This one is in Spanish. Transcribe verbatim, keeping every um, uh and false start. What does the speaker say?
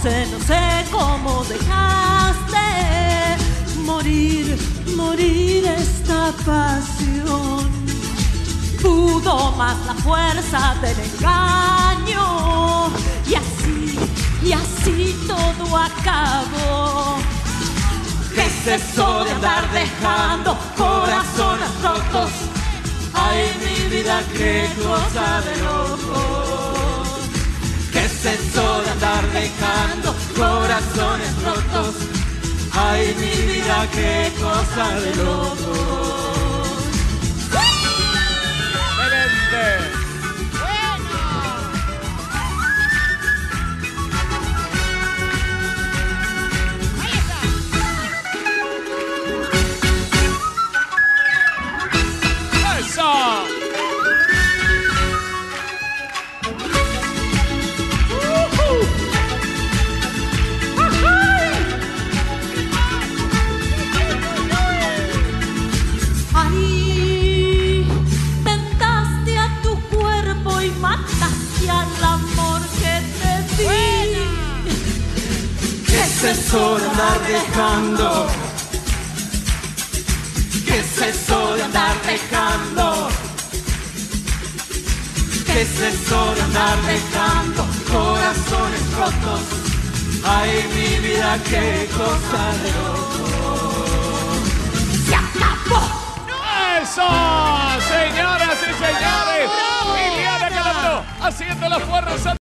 sé, no sé cómo dejaste morir, morir esta pasión. Pudo más la fuerza del engaño y así, y así todo acabó. ¿Qué es eso de andar dejando corazones rotos? Ay, mi vida, qué cosa de locos. ¿Qué es eso de andar dejando corazones rotos? Ay, mi vida, qué cosa de locos. ¡Excelente! Ahí tentaste a tu cuerpo y mataste al amor que te di. ¿Qué es eso de andar dejando? ¿Qué es eso de andar dejando? ¿Qué es eso de andar dejando corazones rotos? Ay, mi vida, qué cosa de loco. ¡Se acabó! ¡Eso! Señoras y señores, Liliana Calandró haciendo la fuerza.